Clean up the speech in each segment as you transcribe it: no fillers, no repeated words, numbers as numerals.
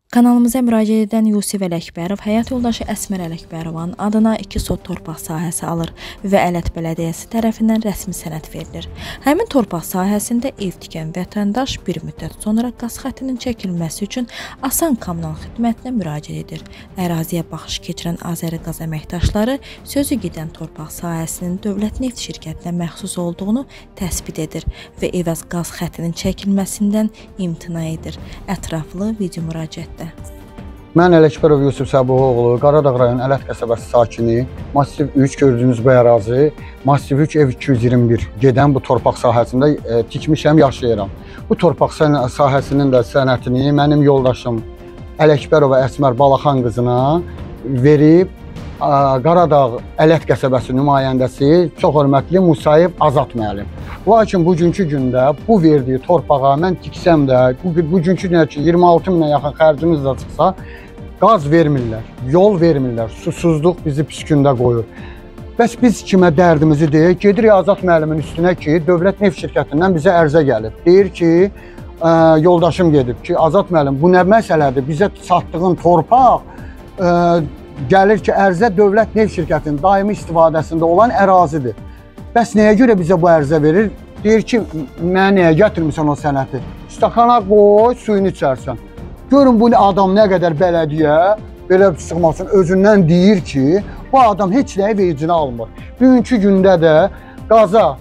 Kanalımıza müraciət edən Yusif Ələkbərov həyat yoldaşı Əsmər Ələkbərovun adına 2 sot torpaq sahəsi alır və Ələt Bələdiyyəsi tərəfindən rəsmi sənəd verilir. Həmin torpaq sahəsində ev tikən vətəndaş bir müddət sonra qaz xəttinin çəkilməsi üçün Asan Kommunal xidmətinə müraciət edir. Əraziyə baxış keçirən Azəriqaz əməkdaşları sözü gedən torpaq sahəsinin Dövlət Neft şirkətinə məxsus olduğunu təsbit edir və Evaz qaz xəttinin çəkilməsindən imtina edir. Ətraflı video müraciətdə. Mən Ələkbərov Yusif Səbuhoğlu, Qaradağ rayon Ələt qəsəbəsi sakini, Massiv 3 gördüyünüz bu ərazi, Massiv 3 ev 221 gedən bu torpaq sahəsində tikmişəm, yaşayıram. Bu torpaq sahəsinin də sənətini mənim yoldaşım Ələkbərov Əsmər Balaxan qızına verib, Qaradağ Ələt qəsəbəsi nümayəndəsi çox hörmətli Musayev Azad müəllim. Lakin bugünkü gündə bu verdiyi torpağa mən tiksəm də, bugünkü günə ki 26 minə yaxın xərcimiz də çıxsa, qaz vermirlər, yol vermirlər, susuzluq bizi pis gündə qoyur. Bəs biz kimə dərdimizi deyək, gedirik Azad müəllimin üstünə ki, Dövlət Neft şirkətindən bizə ərzə gəlib. Deyir ki, yoldaşım gedib ki, Azad müəllim, bu nə məsələdir, bizə satdığın torpaq gəlir ki, ərzə Dövlət Neft şirkətinin daimi istifadəsində olan ərazidir. Bəs nəyə görə bizə bu ərzə verir? Deyir ki, mənə nəyə gətirmirsən o sənəti? Stakana qoy, suyunu içərsən. Görün bu adam nə qədər bələdiyyə, belə çıxmasın, özündən deyir ki, bu adam heç nəyə vecinə almır. Bugünkü gündə də qaza,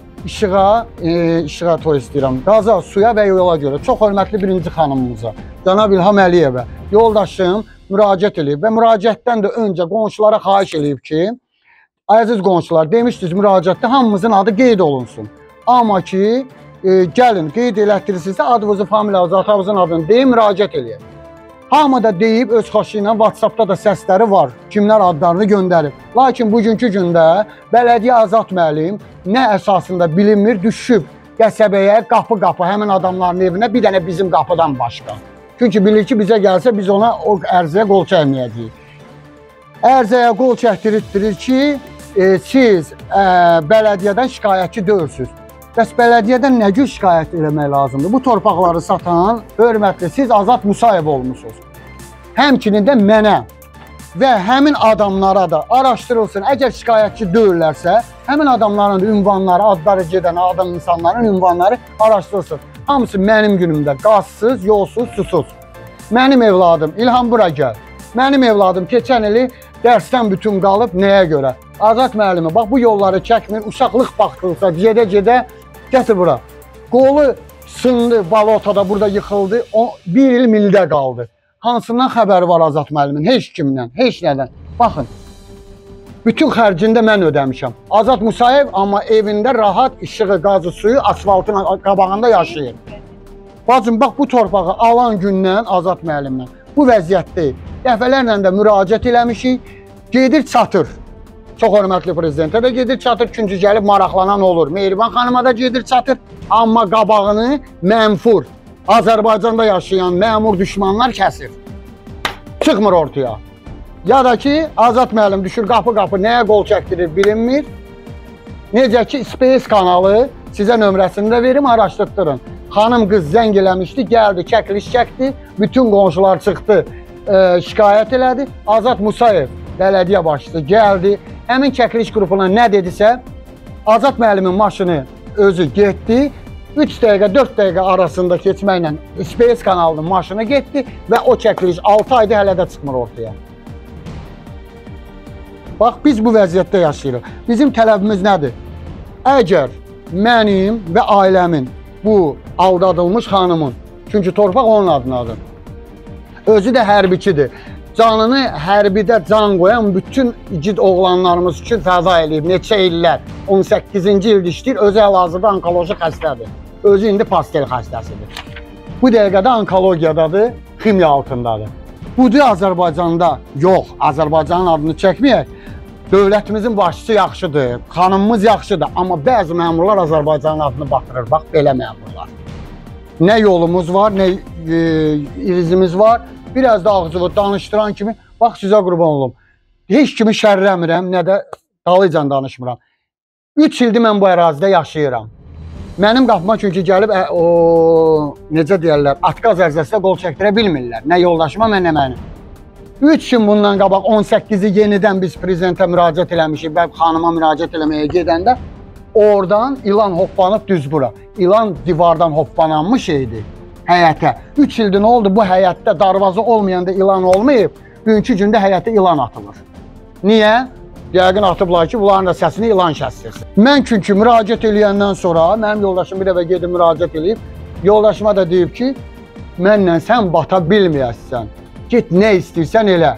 işığa toy istəyirəm, qaza, suya və yola görə çox hörmətli birinci xanımımıza, Cənab İlham Əliyevə yoldaşım müraciət edib və müraciətdən də öncə qonşulara xahiş edib ki, əziz qonşular, demişdiniz müraciətdə hamımızın adı qeyd olunsun. Amma ki, gəlin, qeyd elətdirirsinizsə adınızı, familiyanızı, atanızın adını deyin, müraciət edin. Hamı da deyib, öz xoşu ilə WhatsAppda da səsləri var, kimlər adlarını göndərib. Lakin bugünkü gündə Bələdiyyə Azad müəllim nə əsasında bilinmir, düşüb qəsəbəyə, qapı-qapı, həmin adamların evinə, bir dənə bizim qapıdan başqa. Çünki bilir ki, bizə gəlsə, biz ona o ərzəyə qol çəkməyəcəyik. Ərzəyə qol çəkdirir ki, siz bələdiyyədən şikayətçi deyilsiniz. Bəs bələdiyyədən nə gün şikayət eləmək lazımdır? Bu torpaqları satan, hörmətli, siz Azad Musayev olmuşsunuz. Həmçinin də mənə və həmin adamlara da araşdırılsın. Əgər şikayətçi deyirlərsə, həmin adamların ünvanları, adları gedən adam insanların ünvanları araşdırılsın. Hamısı mənim günümdə qazsız, yolsuz, susuz. Mənim evladım, İlham bura gəl. Mənim evladım keçən ili dərsdən bütün qalıb, nəyə görə? Azad müəllimi, bax bu yolları çəkmir, uşaqlıq baxdırılsa, gedə-gedə gətir bura. Qolu sındı, balotada burada yıxıldı, bir il mildə qaldı. Hansından xəbəri var Azad müəllimin? Heç kimdən, heç nədən. Baxın, bütün xərcində mən ödəmişəm. Azad Musayev amma evində rahat işığı, qazı, suyu, asfaltın qabağında yaşayır. Bacım, bax bu torpağı alan gündən Azad müəllimdən bu vəziyyətdəyik. Dəfələrlə də müraciət eləmişik, gedir çatır. Çox hörmətli prezidentə də gedir çatır, çünki gəlib maraqlanan olur. Mehriban xanıma da gedir çatır, amma qabağını mənfur, Azərbaycanda yaşayan məmur düşmanlar kəsir. Çıxmır ortaya. Ya da ki, Azad müəllim düşür qapı-qapı, nəyə qol çəkdirir bilinmir. Necə ki, Space kanalı sizə nömrəsini də verim, araşdırın. Xanım qız zəng eləmişdi, gəldi, çəkiliş çəkdi, bütün qonşular çıxdı, şikayət elədi. Azad Musayev, bələdiyyə başçısı, gəldi, həmin çəkiliş qrupuna nə dedisə, Azad müəllimin maşını özü getdi, 3 dəqiqə, 4 dəqiqə arasında keçməklə Space kanalının maşını getdi və o çəkiliş 6 ayda hələ də çıxmır ortaya. Bax, biz bu vəziyyətdə yaşayırıq. Bizim tələbimiz nədir? Əgər mənim və ailəmin, bu aldadılmış xanımın, çünki torpaq onun adınadır, özü də hərbiçidir. Canını hərbidə can qoyan bütün igid oğlanlarımız üçün fəda eləyib. Neçə illər, 18-ci ildə işləyir, özü hal-hazırda onkoloji xəstədir. Özü indi pastel xəstəsidir. Bu dəqiqədə onkologiyadadır, ximiya altındadır. Budur Azərbaycanda yox, Azərbaycanın adını çəkməyək. Dövlətimizin başçısı yaxşıdır, xanımımız yaxşıdır, amma bəzi məmurlar Azərbaycanın adını batırır. Bax, belə məmurlar. Nə yolumuz var, nə irizimiz var. Biraz da ağzıvı danışdıran kimi, bax sizə qurban olum. Heç kimi şərrəmirəm, nə də dalıcan danışmıram. 3 ildir mən bu ərazidə yaşayıram. Mənim qapıma çünki gəlib o necə deyirlər, atqaz ərzəsinə qol çəkdirə bilmirlər. Nə yoldaşıma, nə mənim. 3 gün bundan qabaq 18-i yenidən biz prezidentə müraciət eləmişik və xanıma müraciət eləməyə gedəndə oradan ilan hoppanıb düz bura. İlan divardan hoppananmış idi həyətə. 3 ildir nə oldu? Bu həyətdə darvaza olmayanda ilan olmayıb. Bugünkü gündə həyətə ilan atılır. Niyə? Yəqin atıblar ki, bunların da səsini ilan kəsdirsin. Mən çünki müraciət eləyəndən sonra mənim yoldaşım bir dəfə gedib müraciət eləyib. Yoldaşıma da deyib ki, mənlə sən bata bilməyəsən. Git nə istəyirsən elə.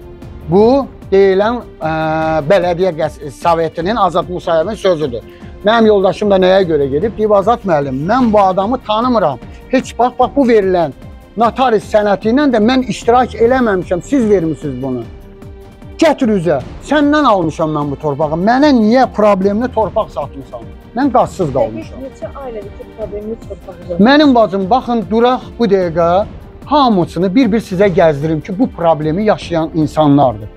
Bu deyilən Bələdiyyə Sovetinin Azad Musayevin sözüdür. Mənim yoldaşım da nəyə görə gedib? Deyib, Azad müəllim, mən bu adamı tanımıram. Heç bax bu verilən notarius sənəti ilə də mən iştirak eləməmişəm. Siz vermişsiniz bunu. Gətir üzə. Səndən almışam mən bu torpağı. Mənə niyə problemli torpaq satmışam? Mən qazsız qalmışam. Neçə ailədir ki, problemli torpaq? Mənim bacım, baxın, duraq bu dəqiqə hamısını bir-bir sizə gəzdirim ki, bu problemi yaşayan insanlardır.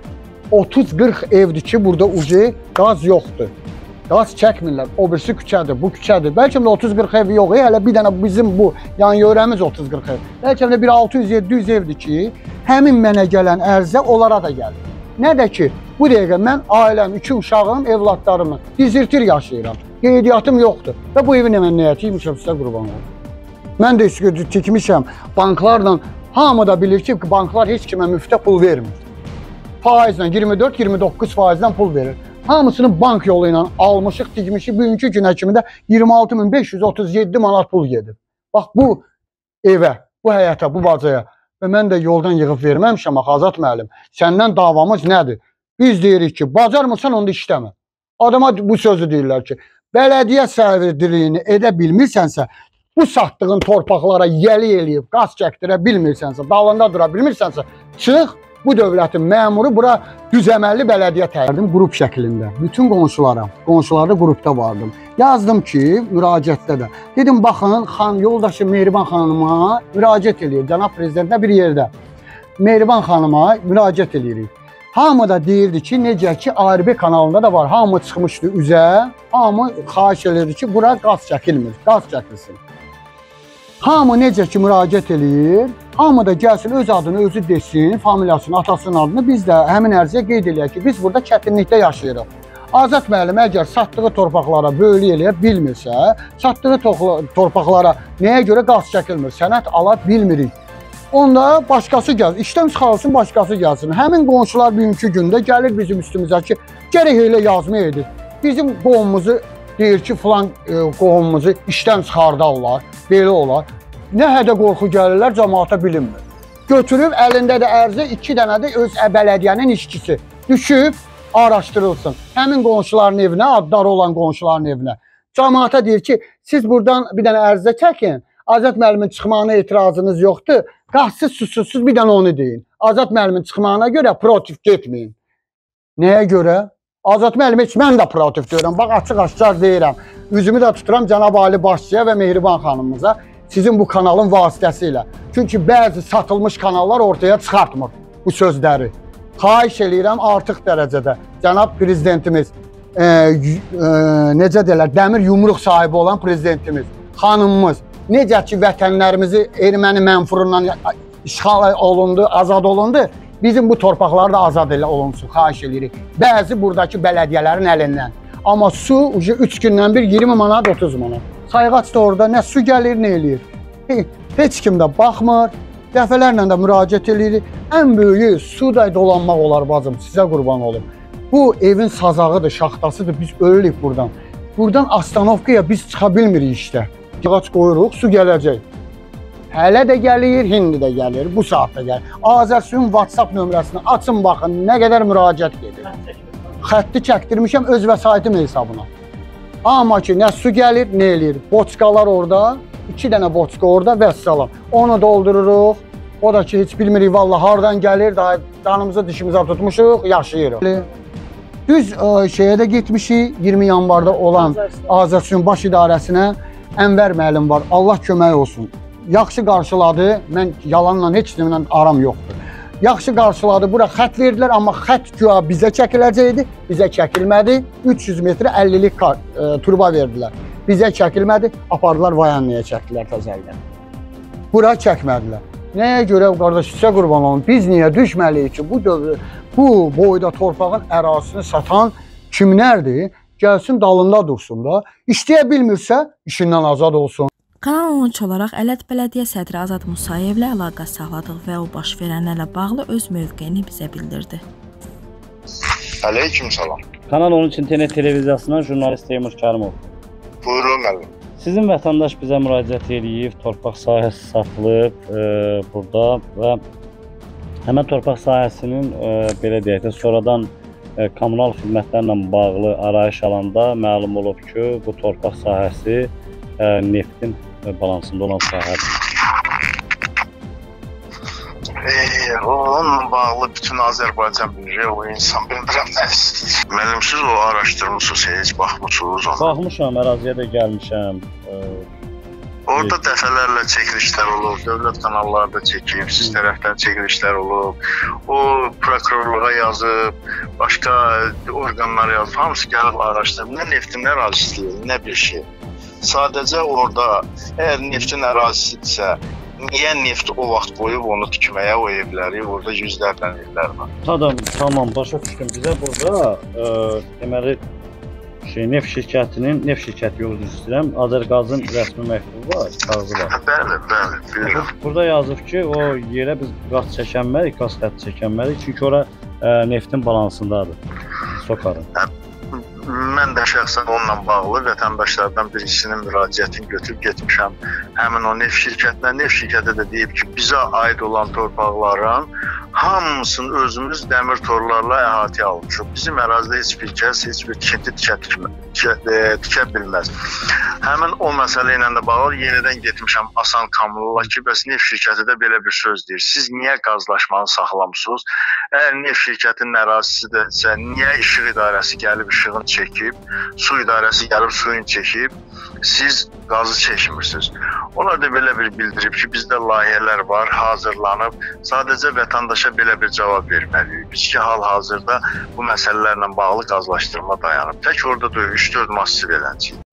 30-40 evdir ki, burada ucu qaz yoxdur. Qaz çəkmirlər. O birisi küçədir, bu küçədir. Bəlkə də 30-40 ev yox, hələ bir dənə bizim bu yan-yörəmiz 30-40 ev. Bəlkə də bir 600-700 evdir ki, həmin mənə gələn ərzə onlara da gəlir. Nə də ki, bu dəqiqə mən ailəm, 2 uşağım, evlatlarımı dizirtir yaşayıram. Qeydiyyatım yoxdur. Və bu evin mən nəyətiymişəm, sizə qurban olum. Mən də tikmişəm banklarla. Hamı da bilir ki, banklar heç kimə müftə pul vermir. Faizlə, 24-29 faizdən pul verir. Hamısını bank yolu ilə almışıq, tikmişik. Bugünkü günə kimi də 26.537 manat pul gedir. Bax, bu evə, bu həyata, bu bacaya. Və mən də yoldan yığıb verməmişəm, Azad müəllim. Səndən davamız nədir? Biz deyirik ki, bacarmırsan, onda işləmə. Adama bu sözü deyirlər ki, bələdiyyə sərverdiliyini edə bilmirsənsə, bu satdığın torpaqlara yəli eləyib, qaz çəkdirə bilmirsənsə, dalında dura bilmirsənsə, çıx, bu dövlətin məmuru bura düzəməlli bələdiyyə tərdim qrup şəklində. Bütün qonşularda qrupda vardım. Yazdım ki, müraciətdə də. Dedim, baxın, yoldaşı Mehriban xanıma müraciət eləyir, cənab prezidentinə bir yerdə. Mehriban xanıma müraciət eləyirik. Hamı da deyirdi ki, necə ki, ARB kanalında da var. Hamı çıxmışdı üzə, hamı xahiş edirdi ki, bura qaz çəkilmir, qaz çəkilsin. Hamı necə ki, müraciət eləyir, hamı da gəlsin, öz adını özü desin, familiyasını, atasının adını, biz də həmin ərziyə qeyd eləyək ki, biz burada çətinlikdə yaşayırıq. Azad müəllim əgər satdığı torpaqlara bölü eləyə bilmirsə, satdığı torpaqlara nəyə görə qaz çəkilmir, sənət ala bilmirik. Onda başqası gəlsin, işdən çıxarılsın, başqası gəlsin. Həmin qonşular bugünkü gündə gəlir bizim üstümüzə ki, gərək elə yazma edir. Bizim qohumumuzu deyir ki, filan qohumumuzu işdən çıxardarlar, belə olar. Nə hədə qorxu gəlirlər, cəmaata bilinmir. Götürüb, əlində də ərzə 2 dənə də öz bələdiyyənin işçisi düşüb, araşdırılsın. Həmin qonşuların evinə, adları olan qonşuların evinə. Cəmaata deyir ki, siz buradan bir dənə ərzə çəkin, Azad müəllimin çıxmağına etirazınız yoxdur, qazsız, susuzsuz bir dənə onu deyin. Azad müəllimin çıxmağına görə protiv getməyin. Nəyə görə? Azad müəllim heç mən də protiv deyirəm, bax açıq-açıq deyirəm. Üzümü də tuturam Cənab Ali Başçıya və Mehriban xanımımıza sizin bu kanalın vasitəsilə. Çünki bəzi satılmış kanallar ortaya çıxartmır bu sözləri. Xahiş eləyirəm artıq dərəcədə Cənab prezidentimiz, necə deyirlər, dəmir yumruq sahibi olan prezidentimiz, xanımımız, necə ki vətənlərimizi erməni mənfurundan işğal olundu, azad olundu, bizim bu torpaqlar da azad olunsun, xahiş eləyirik. Bəzi buradakı bələdiyyələrin əlindən. Amma su 3 gündən bir 20 manat, 30 manat. Sayğaç da orada nə su gəlir, nə eləyir. Heç kim də baxmır, dəfələrlə də müraciət eləyirik. Ən böyüyü su da dolanmaq olar bacım, sizə qurban olum. Bu evin sazağıdır, şaxtasıdır, biz ölürük buradan. Buradan astanovkaya biz çıxa bilmirik işdə. Ağac qoyuruq, su gələcək. Hələ də gəlir, hindi də gəlir, bu saatda gəlir. Azərsuyun WhatsApp nömrəsini açın, baxın, nə qədər müraciət gedir. Xətti çəkdirmişəm öz vəsaitim hesabına. Amma ki, nə su gəlir, nə eləyir. Boçkalar orada, 2 dənə boçka orada, vəssalam. Onu doldururuq. O da ki, heç bilmirik, vallahi hardan gəlir, daha canımızı dişimizə tutmuşuq, yaşayırıq. Düz şeyə də getmişik, 20 yanvarda olan Azərsuyun baş idarəsinə Ənvər müəllim var, Allah kömək olsun. Yaxşı qarşıladı, mən yalanla heç kiminlə aram yoxdur. Yaxşı qarşıladı, bura xət verdilər, amma xət güya bizə çəkiləcəkdi, bizə çəkilmədi. 300 metrə 50-lik turba verdilər. Bizə çəkilmədi, apardılar Vayanlıya çəkdilər təzəldən. Bura çəkmədilər. Nəyə görə qardaş sizə qurban olun? Biz niyə düşməliyik ki, bu boyda torpağın ərazisini satan kimlərdir? Gəlsin dalında dursun da. İstəyə bilmirsə, işindən azad olsun. Kanal 13 olaraq Ələt Bələdiyyə sədri Azad Musayevlə əlaqə saxladıq və o baş verənlərlə bağlı öz mövqeyini bizə bildirdi. Aleyküm salam. Kanal 13 internet televiziyasından jurnalist Teymur Kərimov. Buyurun müəllim. Sizin vətəndaş bizə müraciət edib, torpaq sahəsi satılıb burada və həmən torpaq sahəsinin belə deyək də sonradan kommunal xidmətlərlə bağlı arayış alanda məlum olub ki, bu torpaq sahəsi neftin balansında olan sahədir. Onunla bağlı bütün Azərbaycan bilir, o insan bilmirəm nə istəyir. Müəllim, siz o araşdırmışsınız, heç baxmışsınız ona. Baxmışam, əraziyə də gəlmişəm. Orada dəfələrlə çəkilişlər olub, dövlət kanallarda çəkib, siz tərəfdən çəkilişlər olub. O prokurorluğa yazıb, başqa orqanlar yazıb, hamısı gəlib araşdırıb. Nə neftin ərazisi, nə bir şey. Sadəcə orada, əgər neftin ərazisidirsə, niyə neft o vaxt qoyub onu tikməyə o evləri, orada yüzlərlə evlər var. Tamam, başa düşdüm. Bizə burada deməli neft şirkətinin, neft şirkəti yox düz istəyirəm, Azərqazın rəsmi məktubu var, kağızı var. Bəli, buyurun. Burada yazıb ki, o yerə biz qaz çəkənmərik, qaz xətti çəkənmərik, çünki ora neftin balansındadır, Sokarın. Mən də şəxsən onunla bağlı vətəndaşlardan birisinin müraciətini götürüb getmişəm. Həmin o neft şirkətinə, neft şirkəti də deyib ki, bizə aid olan torpaqların hamısını özümüz dəmir torlarla əhatəyə almışıq. Bizim ərazidə heç bir kəs, heç bir tikinti tikə bilməz. Həmin o məsələ ilə də bağlı yenidən getmişəm Asan Kamlıla ki, bəs neft şirkəti də belə bir söz deyir. Siz niyə qazlaşmanı saxlamısınız? Əgər neft şirkətinin ərazisidirsə, niyə işıq idarəsi gəlib işığını çəkib, su idarəsi gəlib suyunu çəkib, siz qazı çəkmirsiniz. Onlar da belə bir bildirib ki, bizdə layihələr var, hazırlanıb, sadəcə vətəndaşa belə bir cavab verməliyik. Biz ki, hal-hazırda bu məsələlərlə bağlı qazlaşdırma dayanıb. Tək orada da 3-4 massiv eləncəyik.